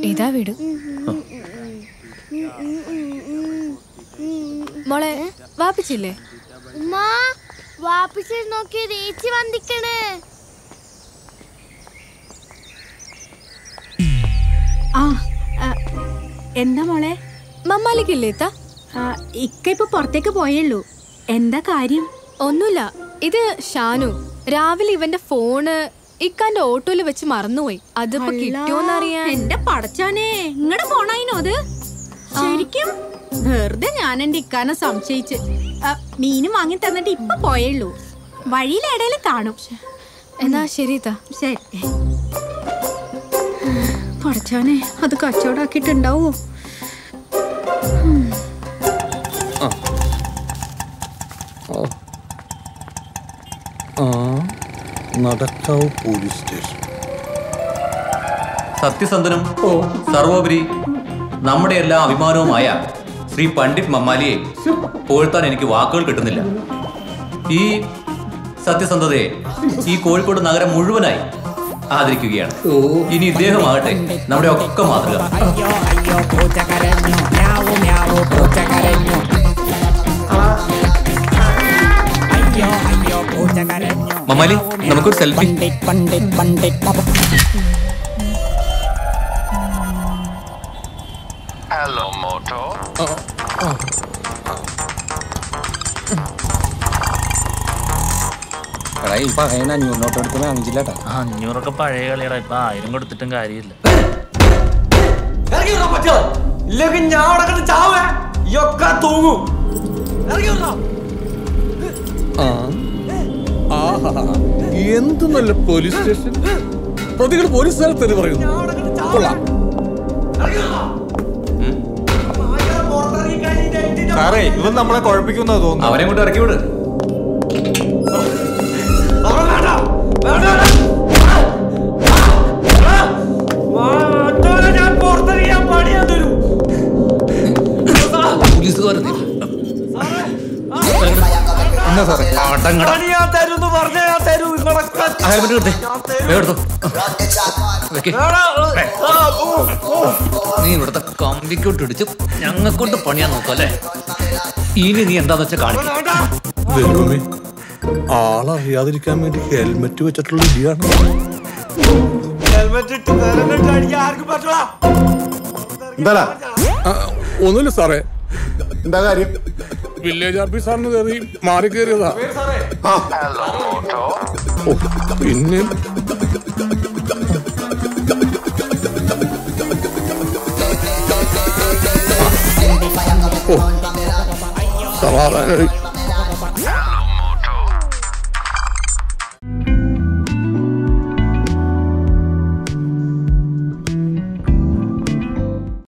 ഇതാ വീട്. മോളെ വാപ്പിച്ചില്ലേ? വാപ്പിച്ച് നോക്കി ചേച്ചി വന്നിക്കണ്. എന്താ മോളെ? മമ്മാലിക്കില്ലേ? ഇക്ക ഇപ്പൊ പുറത്തേക്ക് പോയുള്ളൂ. എന്താ കാര്യം? ഒന്നുമില്ല. ഇത് ഷാനു. രാവിലെ ഇവന്റെ ഫോണ് ഇക്കാന്റെ ഓട്ടോയില് വെച്ച് മറന്നുപോയി. അതിപ്പോ കിട്ടിയോന്നറിയാൻ. എന്റെ പടച്ചാനെ, ഇങ്ങടെ ഫോണായിനോ അത്? ശരിക്കും വെറുതെ ഞാൻ എന്റെ ഇക്കാനെ സംശയിച്ച് മീനും വാങ്ങി തന്നിട്ട് ഇപ്പൊ പോയുള്ളൂ. വഴിയിലിടയിൽ കാണും. എന്നാ ശരി. ശരി. പടച്ചാനെ, അത് കച്ചവടാക്കിട്ടുണ്ടാവോ? Nadakkavu police station. സത്യസന്ധനും സർവോപരി നമ്മുടെ എല്ലാ അഭിമാനവുമായ ശ്രീ പണ്ഡിറ്റ് മമ്മാലിയെ പുകഴ്ത്താൻ എനിക്ക് വാക്കുകൾ കിട്ടുന്നില്ല. ഈ സത്യസന്ധതയെ ഈ കോഴിക്കോട് നഗരം മുഴുവനായി ആദരിക്കുകയാണ്. ഇനി ഇദ്ദേഹമാകട്ടെ നമ്മുടെ ഒക്കെ മാതൃക. മമ്മാലി, നമുക്കൊരു സെൽഫി. Hello motto. എടാ, ഇപ്പൊ 500 നോട്ട് എടുക്കുന്ന വാങ്ങിച്ചില്ലാട്ടാ. 500 പഴയ കളിയടാ. ഇപ്പൊ 1000 കൊടുത്തിട്ടും കാര്യമില്ല. എന്ത് നല്ല പോലീസ് സ്റ്റേഷൻ. പ്രതികൾ പോലീസ് സ്ഥലത്ത് പറയുന്നു. സാറേ, ഇവൻ നമ്മളെ കുഴപ്പിക്കുന്ന തോന്നുന്നു. അവനെ കൊണ്ട് ഇറക്കി വിട്. നീ ഇവിടുത്തെ കമ്പിക്കോട്ട് ഇടിച്ച് ഞങ്ങൾക്കൊണ്ട് പണിയാൻ നോക്കല്ലേ? ഇനി നീ എന്താന്ന് വെച്ചാൽ കാണിക്കും. ആളറിയാതിരിക്കാൻ വേണ്ടി ഹെൽമെറ്റ് വെച്ചിട്ടുള്ള ഇടിയാണ്. ഒന്നുമില്ല സാറേ. എന്താ കാര്യം? വില്ലേജ് ഓഫീസറിന് കയറി മാറി കയറിയതാ. പിന്നെ സമാധാനം.